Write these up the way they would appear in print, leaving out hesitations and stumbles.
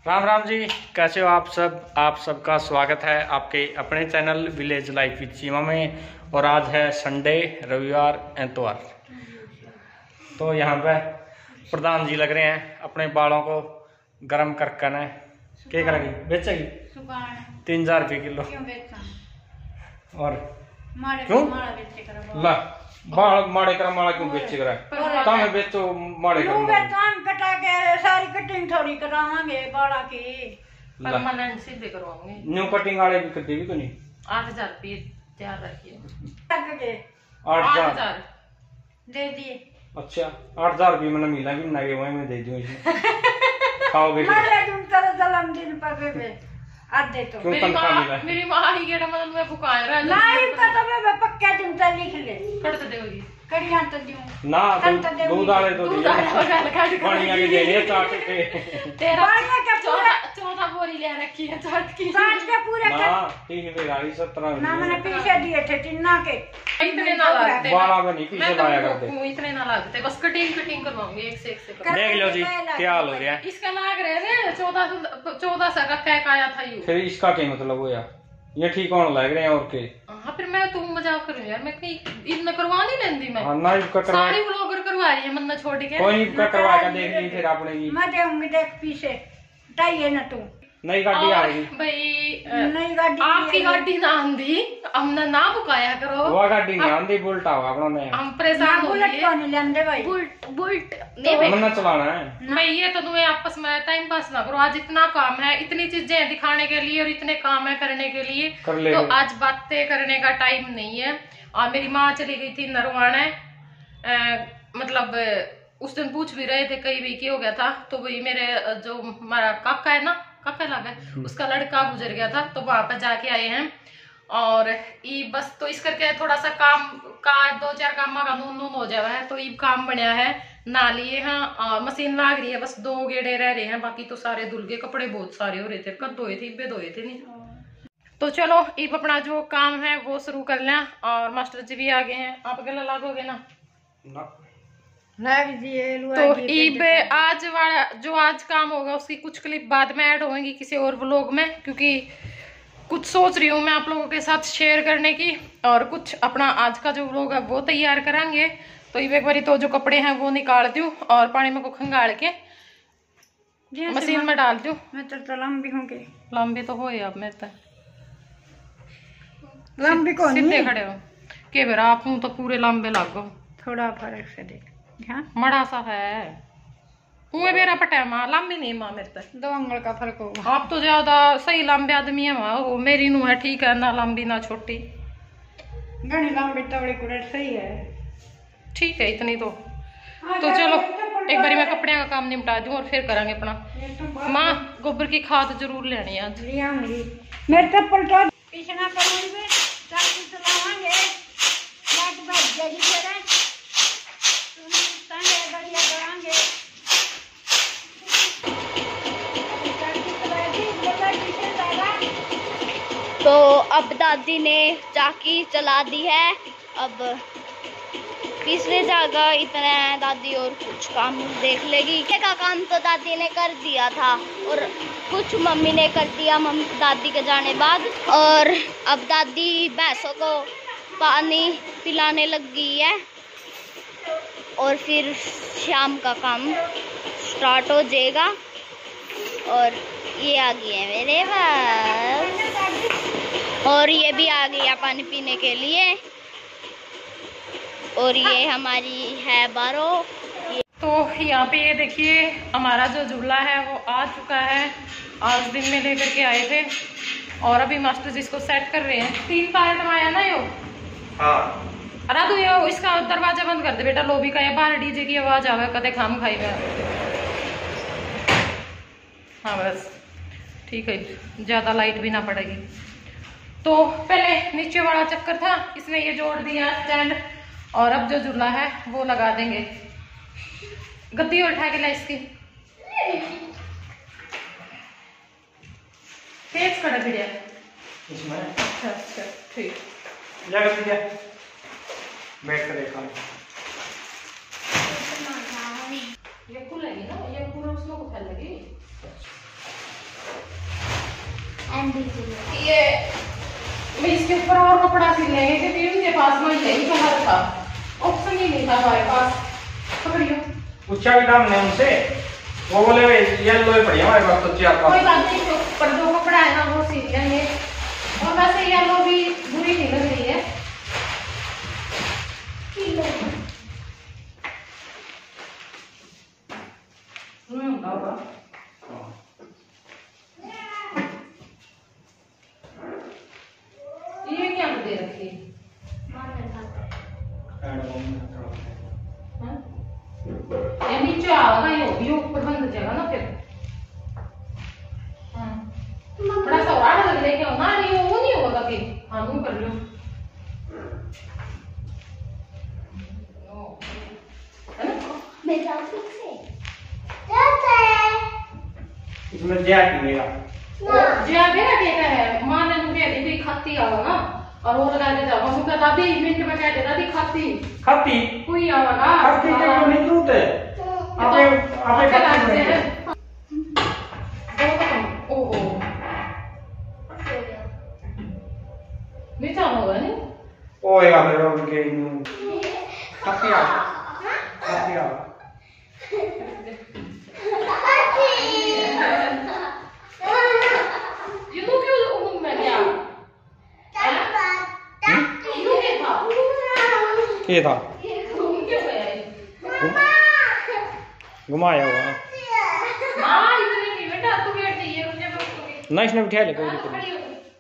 राम राम जी, कैसे हो आप सब। आप सबका स्वागत है आपके अपने channel village life with Cheema में। और आज है संडे, रविवार एतवार। तो यहाँ पे प्रधान जी लग रहे हैं अपने बालों को गर्म करके न क्या करेगी, बेचेगी 3000 रुपये किलो। और क्यों ला बाल माड़े कर माड़ा क्यों बेचे कर तामे बेचो माड़े कर कटा के सारी कटिंग थोड़ी करावांगे बाड़ा की परमानेंट सीधे करवाऊंगी। न्यू कटिंग वाले भी कर देगी तो नहीं 8000 रुपये तैयार रखिए। 8000 दे दिए। अच्छा 8000 रुपये मैंने मिला भी ना वही मैं दे दूँ इसमें खाओगे मारे तुम चलो जन्मदिन पर बेबे आधे तो मेरी माँ ही गेड़ा मतलब मैं फुकाए रहा नहीं पता मैं पक्का दिन तक लिख ले कर तो देगी कड़ियां तो दूं ना दूध वाले तो पानी आगे दे दिए चाट के तेरा 14 बोरी ले रखी है चाट की चाट के पूरे ना 3 गाड़ी 17 ना मैंने पीछे दिए थे टिन्ना के इतने ना लगते बाला में नहीं पीछे लाया करते इतने ना लगते बस कटिंग करवाऊंगी एक से देख लो जी क्या हाल हो रहा है। इसका लाग रहे थे 1400 का कैक आया था ये। फिर इसका क्या मतलब हुआ ये ठीक होने लग रहे हैं और के। हाँ फिर मैं तुम मजाक करूँ यार, मैं कहीं इतना करवा नहीं लेंदी मैं। ना इसका सारी ब्लॉगर करवा रही है मन्ना छोड़ के। कोई नहीं करवा के देख ली फिर आपने की मैं देऊंगी देख पीछे टाइए ना तू नई गाड़ी आ गई भाई नई गाड़ी आपकी गाड़ी ना आंधी हमने ना बुकाया करो। वो गाड़ी नहीं आंधी बुलटा होगा अपना ने हम परेशान हो बुलेट कौन लेंदे भाई बुलट नहीं भाई मन्ना चलाना है मैं ये तो तुम्हें आपस में टाइम पास ना करो। आज इतना काम है, इतनी चीजें दिखाने के लिए और इतने काम है करने के लिए तो आज बातें करने का टाइम नहीं है। और मेरी माँ चली गई थी नरवाणे, मतलब उस दिन पूछ भी रहे थे कई भी क्या हो गया था। तो वही मेरे जो हमारा काका है ना, काका लगा उसका लड़का गुजर गया था तो वहां पर जाके आए हैं। और ये बस तो इस करके थोड़ा सा काम का 2-4 काम का नून हो जावा है तो ये काम बनया है ना लिए हैं। और मशीन लाग रही है, बस 2 गेड़े रह रहे हैं, बाकी तो सारे धुल गए। कपड़े बहुत सारे हो रहे थे, कद धोए थे बे धोए थे नहीं। तो चलो इब अपना जो काम है वो शुरू कर लें। और मास्टर जी भी आ गए हैं, आप गला लागोगे ना तो ईब आज वाला जो आज काम होगा उसकी कुछ क्लिप बाद में ऐड होंगी किसी और व्लॉग में, क्योंकि कुछ सोच रही हूँ मैं आप लोगों के साथ शेयर करने की और कुछ अपना आज का जो व्लॉग है वो तैयार करांगे। तो ईब एक बारी तो जो कपड़े हैं वो निकाल दूँ और पानी में को खंगाल के मशीन में डाल दूँ। मैं तो लंबी होंगी, लंबी तो हो अब मैं तो लंबी कौन सीधे खड़े हो के बेरा आप हूँ तो पूरे लंबे लागो। थोड़ा फर्क से देख मड़ा सा है उहे मेरा पटा माँ लंबी नहीं माँ मेरे तो 2 अंगल का फर्क होगा। आप तो ज्यादा सही लंबे आदमी है माँ, वो मेरी नू है ठीक है, ना लंबी ना छोटी। घनी लंबी तवड़ी कुड़े सही है, ठीक है इतनी तो चलो एक बारी मैं कपड़े का काम निपटा दूं और फिर करेंगे अपना। माँ गोबर की खाद जरूर लेनी है आज। मेरे चप्पल तो पीछना करूंगी चाकू चलावांगे लाइट बज जाएगी तेरे संगे गाड़ियां करांगे तो अब दादी ने चाकी चला दी है। अब पिछले जगह इतना दादी और कुछ काम देख लेगी। का काम तो दादी ने कर दिया था और कुछ मम्मी ने कर दिया दादी के जाने बाद। और अब दादी भैंसों को पानी पिलाने लग गई है और फिर शाम का काम स्टार्ट हो जाएगा। और ये आ गई है मेरे पास और ये भी आ गई है पानी पीने के लिए। और ये हमारी है बारो। तो यहाँ पे ये देखिए हमारा जो झूला है वो आ चुका है, आज दिन में लेकर के आए थे और अभी मास्टर जी इसको सेट कर रहे हैं। 3 पार्ट में आया ना यो। हाँ अरे तो ये इसका दरवाजा बंद कर दे बेटा, लोबी का ये बाहर डीजे की आवाज आवे कदे खाम खाई में। हाँ बस ठीक है, ज्यादा लाइट भी ना पड़ेगी। तो पहले नीचे वाला चक्कर था इसमें ये जोड़ दिया स्टैंड और अब जो झूला है वो लगा देंगे। गद्दी उठा के ला इसकी तेज खड़ा भिड़िया इसमें। अच्छा ठीक बैठ कर देखा ये खुलेगी ना, ये पूरा उसमें को फैलेगी। ये मैं इसके ऊपर और कपड़ा सिल लेंगे क्योंकि उनके पास में यही कलर था, ऑप्शन ही नहीं था हमारे पास। पकड़ियो पूछा भी दाम ने उनसे, वो बोले येलो ही पड़ी हमारे पास तो 4-5। कोई बात नहीं, तो पर जो कपड़ा है ना वो सिल लेंगे। और वैसे येलो भी बुरी नहीं लग रही है। ये क्या दे रखी है? ये नीचे आएगा, ये ऊपर बंद जाएगा ना फिर। बड़ा सा और लग लेके आओ ना, नहीं वो नहीं होगा कि हाँ तुम कर लो। इसमें जैक मिलेगा। जैक है, माँ ने मुझे दी खाती आवा ना, और वो लगा के जाओ मुझे दादी मिनट में कहते दादी खाती कोई आवागा खाती के वो नहीं होते आपे खाते हैं। ओहो नीचा होगा नहीं ओएगा फिर उनके खाती आ क्यों मैं क्या ये था घुमाया हुआ ना, इसने बिठा ले कोई दिक्कत नहीं।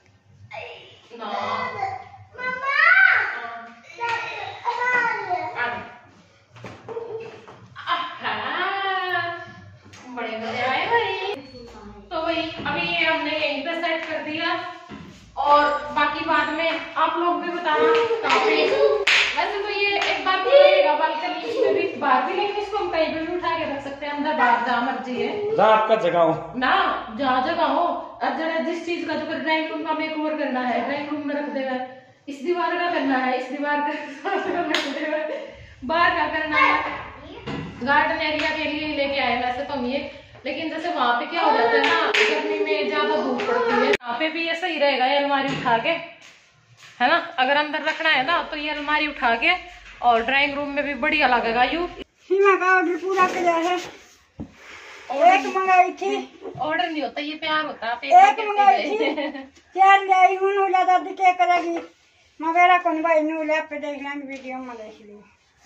बड़े मजे आए भाई। तो भाई अभी ये हमने यहीं पे सेट कर दिया, और बाकी बाद में आप लोग भी बताना कहाँ पे। वैसे तो ये एक बार तो बालकनी में भी बाहर भी, लेकिन इसको हम कहीं पे भी उठा के रख सकते हैं, अंदर बाहर जहाँ मर्जी है, जहाँ आपका जगह हो ना जहाँ जगह हो। अब जरा जिस चीज का जो ड्राइंग रूम का मेकओवर करना है ड्राइंग रूम में रख देगा, इस दीवार का करना है इस दीवार का रख देगा, बाहर का करना है गार्डन एरिया के लिए लेके आए वैसे तो हम ये। लेकिन जैसे वहां पे क्या हो जाता है ना, गर्मी में ज्यादा धूप पड़ती है, यहाँ पे भी ये सही रहेगा ये अलमारी उठा के, है ना। अगर अंदर रखना है ना तो ये अलमारी उठा के, और ड्राइंग रूम में भी बढ़िया लगेगा। यू सीमा का ऑर्डर पूरा किया है, एक मंगाई थी, ऑर्डर नहीं होता, ये प्यार होता है। एक मंगाई थी 4 लाई हूं होला दादी क्या करेगी मगरा कौन भाई नु ले पे देख लेंगे वीडियो में देख ली।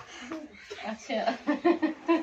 अच्छा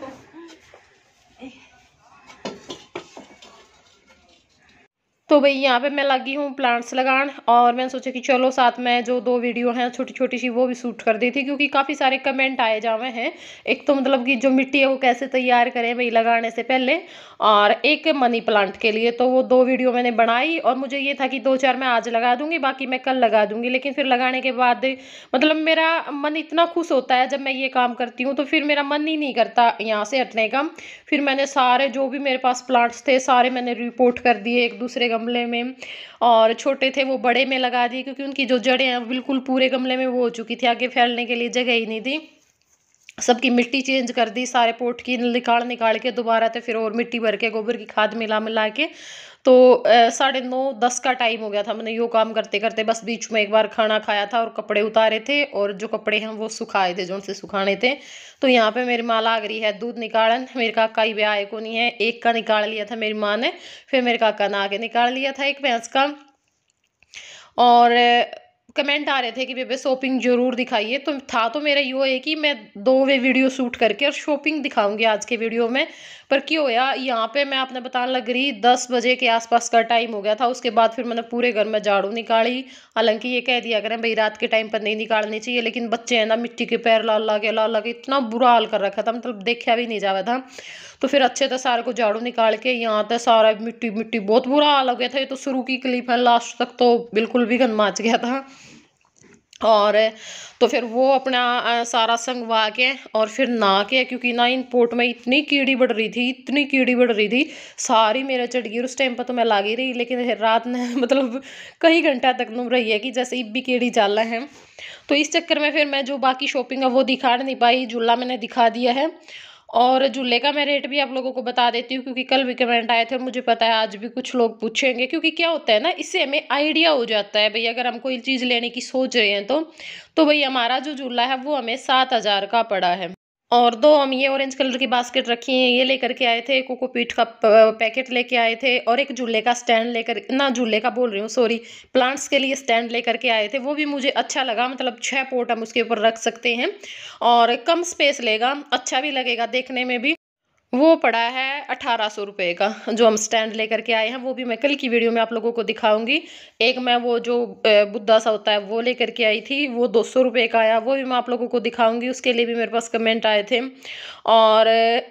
तो भाई यहाँ पे मैं लगी हूँ प्लांट्स लगान, और मैंने सोचा कि चलो साथ में जो 2 वीडियो हैं छोटी छोटी सी वो भी शूट कर दी थी, क्योंकि काफ़ी सारे कमेंट आए जावे हैं। एक तो मतलब कि जो मिट्टी है वो कैसे तैयार करें भाई लगाने से पहले, और एक मनी प्लांट के लिए, तो वो 2 वीडियो मैंने बनाई। और मुझे ये था कि 2-4 मैं आज लगा दूंगी, बाकी मैं कल लगा दूंगी। लेकिन फिर लगाने के बाद मतलब मेरा मन इतना खुश होता है जब मैं ये काम करती हूँ, तो फिर मेरा मन ही नहीं करता यहाँ से हटने का। फिर मैंने सारे जो भी मेरे पास प्लांट्स थे सारे मैंने रिपोर्ट कर दिए एक दूसरे गमले में, और छोटे थे वो बड़े में लगा दिए, क्योंकि उनकी जो जड़ें हैं बिल्कुल पूरे गमले में वो हो चुकी थी, आगे फैलने के लिए जगह ही नहीं थी। सबकी मिट्टी चेंज कर दी, सारे पोट की निकाल के दोबारा से फिर और मिट्टी भर के गोबर की खाद मिला के। तो 9:30-10 का टाइम हो गया था मैंने यो काम करते करते। बस बीच में एक बार खाना खाया था और कपड़े उतारे थे, और जो कपड़े हैं वो सुखाए थे जो से सुखाने थे। तो यहाँ पे मेरी माँ लाग रही है दूध निकालन। मेरे काका ही ब्याह को नहीं है, एक का निकाल लिया था मेरी माँ ने, फिर मेरे काका ने आगे निकाल लिया था एक भैंस का। और कमेंट आ रहे थे कि बेबे शॉपिंग जरूर दिखाइए, तो था तो मेरा यो है कि मैं 2 वीडियो शूट करके और शॉपिंग दिखाऊंगी आज के वीडियो में। पर क्यों होया यहाँ पे मैं आपने बताने लग रही 10 बजे के आसपास का टाइम हो गया था। उसके बाद फिर मैंने पूरे घर में झाड़ू निकाली। हालांकि ये कह दिया करें भाई रात के टाइम पर नहीं निकालनी चाहिए, लेकिन बच्चे हैं ना मिट्टी के पैर लाल के इतना बुरा हाल कर रखा था, मतलब देखा भी नहीं जावा था। तो फिर अच्छे से सारे को झाड़ू निकाल के यहाँ तक सारा मिट्टी बहुत बुरा हाल हो गया था। ये तो शुरू की क्लिप है, लास्ट तक तो बिल्कुल भी गन माच गया था। और तो फिर वो अपना सारा संगवा के और फिर नहा के, क्योंकि ना इन पोट में इतनी कीड़ी बढ़ रही थी सारी मेरे चढ़ गई। उस टाइम पर तो मैं लागी रही, लेकिन रात में मतलब कई घंटा तक नुम रही है कि जैसे इब भी कीड़ी चाल रहे हैं। तो इस चक्कर में फिर मैं जो बाकी शॉपिंग है वो दिखा नहीं पाई। झूला मैंने दिखा दिया है, और झूले का मैं रेट भी आप लोगों को बता देती हूँ, क्योंकि कल भी कमेंट आए थे और मुझे पता है आज भी कुछ लोग पूछेंगे। क्योंकि क्या होता है ना, इससे हमें आइडिया हो जाता है भाई, अगर हम कोई चीज़ लेने की सोच रहे हैं तो भाई हमारा जो झूला है वो हमें 7,000 का पड़ा है। और 2 हम ये ऑरेंज कलर की बास्केट रखी हैं, ये लेकर के आए थे। कोकोपीट का पैकेट लेके आए थे, और एक झूले का स्टैंड लेकर, ना झूले का बोल रही हूँ सॉरी, प्लांट्स के लिए स्टैंड लेकर के आए थे। वो भी मुझे अच्छा लगा, मतलब 6 पॉट हम उसके ऊपर रख सकते हैं और कम स्पेस लेगा, अच्छा भी लगेगा देखने में भी। वो पड़ा है 1800 रुपये का, जो हम स्टैंड लेकर के आए हैं। वो भी मैं कल की वीडियो में आप लोगों को दिखाऊंगी। एक मैं वो जो बुद्धा सा होता है वो लेकर के आई थी, वो 200 रुपये का आया, वो भी मैं आप लोगों को दिखाऊंगी। उसके लिए भी मेरे पास कमेंट आए थे। और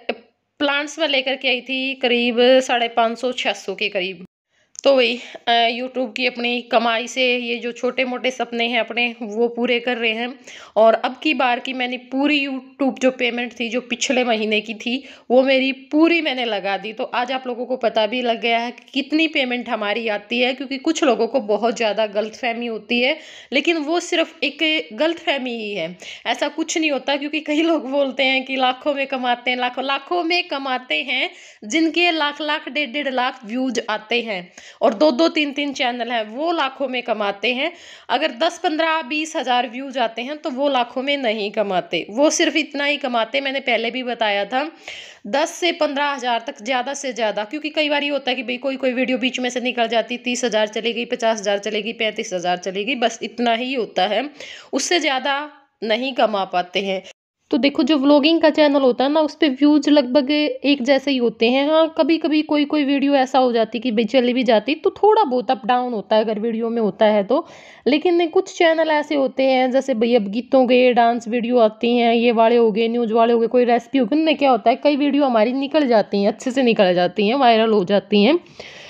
प्लांट्स में लेकर के आई थी करीब 550-600 के करीब। तो वही यूट्यूब की अपनी कमाई से ये जो छोटे मोटे सपने हैं अपने, वो पूरे कर रहे हैं। और अब की बार की मैंने पूरी यूट्यूब जो पेमेंट थी, जो पिछले महीने की थी, वो मेरी पूरी मैंने लगा दी। तो आज आप लोगों को पता भी लग गया है कि कितनी पेमेंट हमारी आती है। क्योंकि कुछ लोगों को बहुत ज़्यादा गलतफहमी होती है, लेकिन वो सिर्फ एक गलतफहमी ही है, ऐसा कुछ नहीं होता। क्योंकि कई लोग बोलते हैं कि लाखों में कमाते हैं, लाखों में कमाते हैं, जिनके लाख 1.5 लाख व्यूज आते हैं और 2-3 चैनल हैं, वो लाखों में कमाते हैं। अगर 10, 15, 20 हज़ार व्यूज आते हैं तो वो लाखों में नहीं कमाते, वो सिर्फ इतना ही कमाते। मैंने पहले भी बताया था, 10 से 15 हज़ार तक ज़्यादा से ज़्यादा। क्योंकि कई बार ये होता है कि भाई कोई वीडियो बीच में से निकल जाती, 30 हज़ार चली गई, 50 हज़ार चली गई, 35 हज़ार चली गई, बस इतना ही होता है, उससे ज़्यादा नहीं कमा पाते हैं। तो देखो, जो व्लॉगिंग का चैनल होता है ना, उस पे व्यूज लगभग एक जैसे ही होते हैं। हाँ, कभी कभी कोई वीडियो ऐसा हो जाती कि भाई चली भी जाती, तो थोड़ा बहुत अप डाउन होता है अगर वीडियो में होता है तो। लेकिन कुछ चैनल ऐसे होते हैं, जैसे भाई अब गीतों के डांस वीडियो आती हैं, ये वाले हो गए, न्यूज़ वाले हो गए, कोई रेसिपी हो गई, उनमें क्या होता है, कई वीडियो हमारी निकल जाती हैं, अच्छे से निकल जाती हैं, वायरल हो जाती हैं,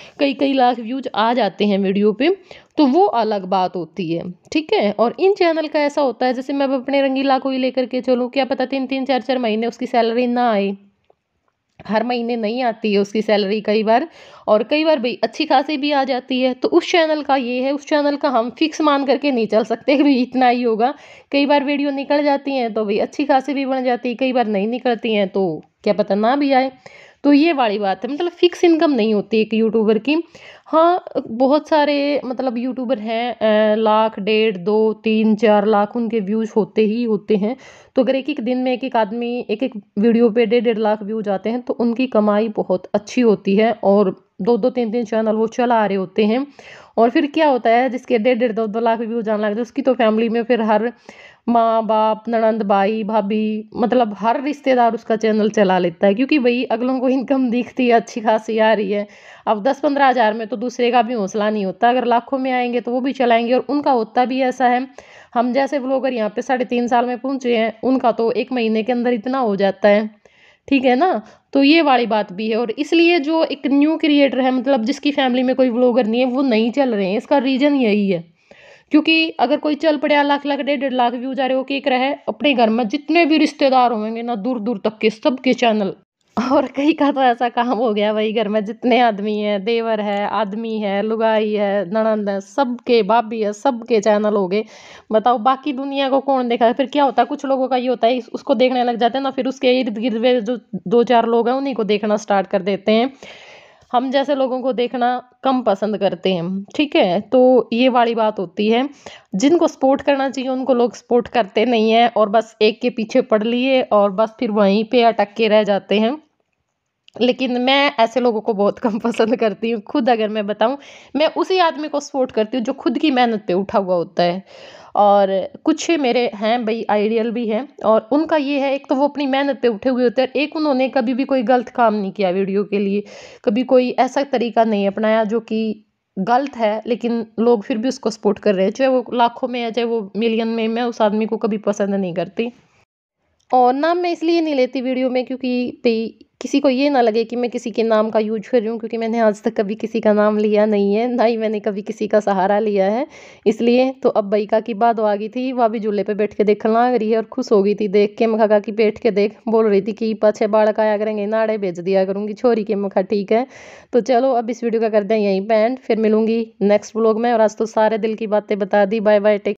कई लाख व्यूज आ जाते हैं वीडियो पे, तो वो अलग बात होती है, ठीक है। और इन चैनल का ऐसा होता है, जैसे मैं अपने रंगीला को ही लेकर के चलूँ, क्या पता 3-3, 4-4 महीने उसकी सैलरी ना आए, हर महीने नहीं आती है उसकी सैलरी कई बार, और कई बार भाई अच्छी खासी भी आ जाती है। तो उस चैनल का ये है, उस चैनल का हम फिक्स मान करके नहीं चल सकते कि भाई इतना ही होगा। कई बार वीडियो निकल जाती हैं तो भाई अच्छी खासी भी बन जाती है, कई बार नहीं निकलती हैं तो क्या पता ना भी आए। तो ये वाली बात है, मतलब फिक्स इनकम नहीं होती एक यूट्यूबर की। हाँ, बहुत सारे मतलब यूट्यूबर हैं, लाख, 1.5, 2, 3, 4 लाख उनके व्यूज होते ही होते हैं। तो अगर एक दिन में एक आदमी एक वीडियो पे 1.5 लाख व्यूज आते हैं तो उनकी कमाई बहुत अच्छी होती है। और 2-2, 3-3 चैनल वो चला रहे होते हैं। और फिर क्या होता है, जिसके 1.5, 2-2 लाख व्यूज आने लगते हैं, उसकी तो फैमिली में फिर हर माँ बाप, ननंद, भाई, भाभी, मतलब हर रिश्तेदार उसका चैनल चला लेता है। क्योंकि भाई अगलों को इनकम दिखती है, अच्छी खासी आ रही है। अब 10-15 हज़ार में तो दूसरे का भी हौसला नहीं होता, अगर लाखों में आएंगे तो वो भी चलाएंगे। और उनका होता भी ऐसा है, हम जैसे व्लॉगर यहाँ पे 3.5 साल में पहुंचे हैं, उनका तो 1 महीने के अंदर इतना हो जाता है, ठीक है ना। तो ये वाली बात भी है। और इसलिए जो एक न्यू क्रिएटर है, मतलब जिसकी फैमिली में कोई व्लॉगर नहीं है, वो नहीं चल रहे हैं, इसका रीज़न यही है। क्योंकि अगर कोई चल पड़े, लाख, 1.5 लाख व्यूज आ रहे हो, केक रहे अपने घर में जितने भी रिश्तेदार होंगे ना, दूर दूर तक के सबके चैनल। और कई का तो ऐसा काम हो गया भाई, घर में जितने आदमी हैं, देवर है, आदमी है, लुगाई है, ननंद है, सबके, भाभी है, सबके चैनल हो गए। बताओ बाकी दुनिया को कौन देखा है। फिर क्या होता है, कुछ लोगों का ये होता है, उसको देखने लग जाते हैं ना, फिर उसके इर्द गिर्द में जो 2-4 लोग हैं उन्हीं को देखना स्टार्ट कर देते हैं। हम जैसे लोगों को देखना कम पसंद करते हैं, ठीक है। तो ये वाली बात होती है, जिनको सपोर्ट करना चाहिए उनको लोग सपोर्ट करते नहीं है, और बस एक के पीछे पड़ लिए और बस फिर वहीं पे अटक के रह जाते हैं। लेकिन मैं ऐसे लोगों को बहुत कम पसंद करती हूँ। खुद अगर मैं बताऊँ, मैं उसी आदमी को सपोर्ट करती हूँ जो खुद की मेहनत पे उठा हुआ होता है। और कुछ मेरे हैं भाई आइडियल भी हैं, और उनका ये है, एक तो वो अपनी मेहनत पे उठे हुए होते हैं, एक उन्होंने कभी भी कोई गलत काम नहीं किया वीडियो के लिए, कभी कोई ऐसा तरीका नहीं अपनाया जो कि गलत है, लेकिन लोग फिर भी उसको सपोर्ट कर रहे हैं, चाहे वो लाखों में है, चाहे वो मिलियन में। मैं उस आदमी को कभी पसंद नहीं करती। और नाम मैं इसलिए नहीं लेती वीडियो में, क्योंकि भाई किसी को ये ना लगे कि मैं किसी के नाम का यूज कर रही हूँ, क्योंकि मैंने आज तक कभी किसी का नाम लिया नहीं है, ना ही मैंने कभी किसी का सहारा लिया है। इसलिए तो अब बईका की बात आ गई थी, वह भी झूले पे बैठ के देखने लग रही है और खुश हो गई थी देख के। मैं कहा कि बैठ के देख, बोल रही थी कि पाछे बालक आया करेंगे, नाड़े भेज दिया करूँगी छोरी के। मैं कहा ठीक है। तो चलो अब इस वीडियो का कर दें यहीं पे एंड, फिर मिलूंगी नेक्स्ट व्लॉग में। और आज तो सारे दिल की बातें बता दी। Bye bye, take.